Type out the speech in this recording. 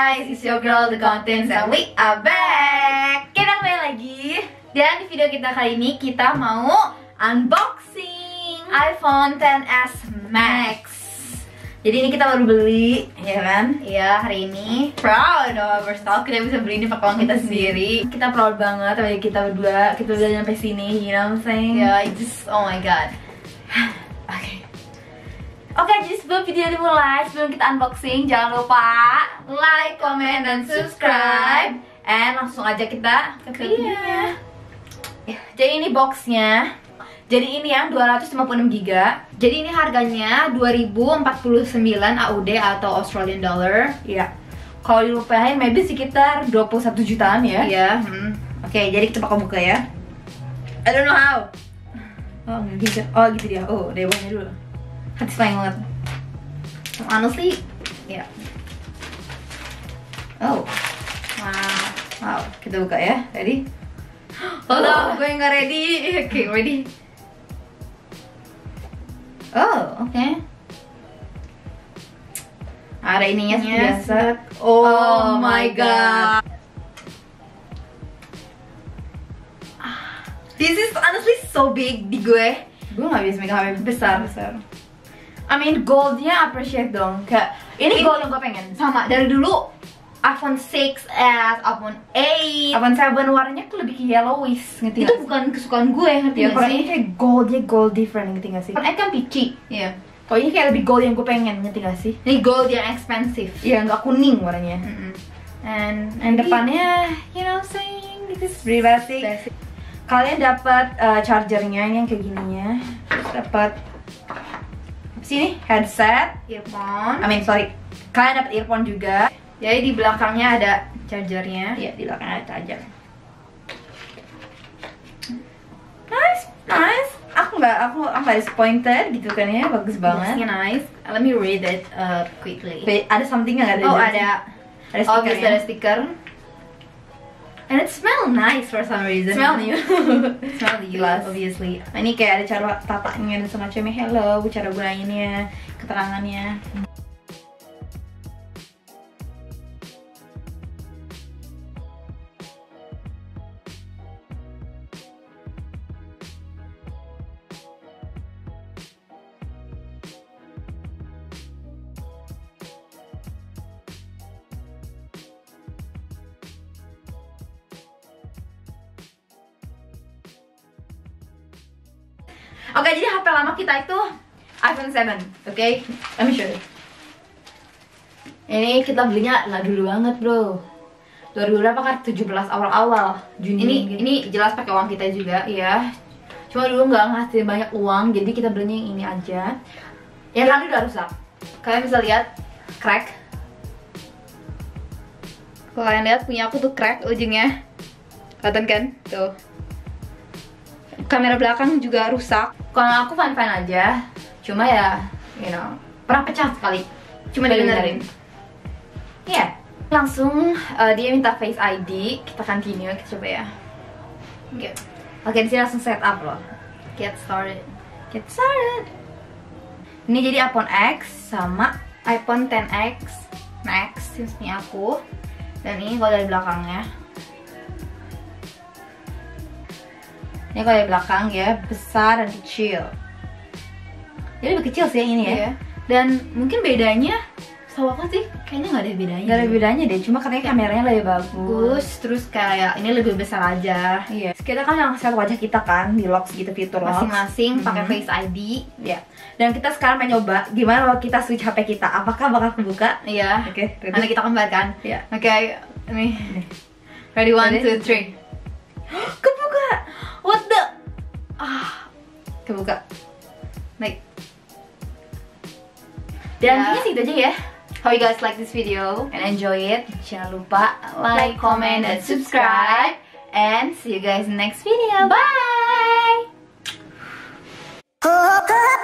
guys, it's your girl The Contents and we are back. Kita kembali lagi. Dan di video kita kali ini kita mau unboxing iPhone XS Max. Jadi ini kita baru beli, ya kan? Iya, hari ini proud of ourselves, kita bisa beli ini pakai uang kita sendiri. Kita proud banget sama kita berdua, kita udah nyampe sini, you know what I'm saying? Yeah, just, oh my god. Oke, jadi sebelum video dimulai, sebelum kita unboxing, jangan lupa like, comment, dan subscribe. And langsung aja kita ke videonya. Ya, jadi ini boxnya. Jadi ini yang 256GB. Jadi ini harganya 2049 AUD atau Australian Dollar. Ya. Kalau dirupiahin maybe sekitar 21 jutaan ya. Iya. Oke, jadi kita bakal buka ya. I don't know how. Oh, gitu. Oh, gitu dia. Oh, dari bawahnya dulu. Satisfying banget. Honestly, ya. Yeah. Oh, wow. Kita buka ya. Ready? Oh no, gue nggak ready. Oke, ready. Oh, oke. Ada ininya seperti biasa. Oh my god. This is honestly so big di gue. Gue nggak bisa megang HP besar. I mean goldnya appreciate dong. Kayak ini gold yang gue pengen. Sama dari dulu iPhone 6s, iPhone 8, iPhone 7 warnanya tuh lebih ke yellowish, ngerti gak? Itu bukan kesukaan gue, ngerti ya? Kalau ini kayak goldnya gold different, ngerti gak sih? iPhone 8 kan peachy. Iya. Kalau ini kayak lebih gold yang gue pengen, ngerti gak sih? Ini gold yang expensive. Iya, nggak kuning warnanya. And depannya, you know what I'm saying? This is pretty basic. Kalian dapat chargernya, ini yang kayak gininya. Terus dapat sini headset, earphone. Kalian dapat earphone juga. Jadi di belakangnya ada chargernya. Iya, di belakangnya ada charger. Nice. Aku nggak disappointed gitu kan ya, bagus banget. Boxnya nice. Let me read it quickly. Wait, ada something nggak ada? Oh, ada stiker. Ada stiker. And it smell nice for some reason. Smell new. Smell jelas, obviously. Nah, ini kayak ada cara tatanya dan semacamnya. Hello, cara gunainnya, keterangannya. Oke, jadi HP lama kita itu iPhone 7, oke? Let me show you. Ini kita belinya dulu banget, bro. 2000 berapa kan? 17 awal-awal Juni. Ini jelas pakai uang kita juga, ya. Cuma dulu nggak ngasih banyak uang, jadi kita belinya yang ini aja. Yang tadi udah rusak. Kalian bisa lihat crack. Kalau kalian lihat punya aku tuh crack ujungnya. Kelihatan kan? Tuh. Kamera belakang juga rusak. Kalau aku fine-fine aja. Cuma ya, you know, pernah pecah sekali. Cuma dibenerin. Iya. Langsung dia minta Face ID. Kita continue, kita coba ya. Oke, di sini langsung setup loh. Get started. Ini jadi iPhone X sama iPhone XS Max. Ini aku. Dan ini kalau dari belakangnya. Ini kalau dari belakang ya, besar dan kecil. Jadi lebih kecil sih yang ini ya. Iya. Dan mungkin bedanya sama apa sih? Kayaknya nggak ada bedanya. Nggak ada bedanya deh, cuma katanya kameranya lebih bagus. Terus kayak ini lebih besar aja. Iya. Kita kan yang set wajah kita kan di lock gitu, fitur lock masing-masing pakai Face ID. Ya. Dan kita sekarang mau nyoba gimana kalau kita switch HP kita. Apakah bakal kebuka? Iya. Oke. Nanti kita kembalikan. Iya. Oke. Nih. Ready 1, 2, 3. Kebuka. What the? Kebuka. Baik. Dan kayaknya segitu aja ya. Hope you guys like this video and enjoy it. Jangan lupa like, comment, dan subscribe. And see you guys in the next video. Bye!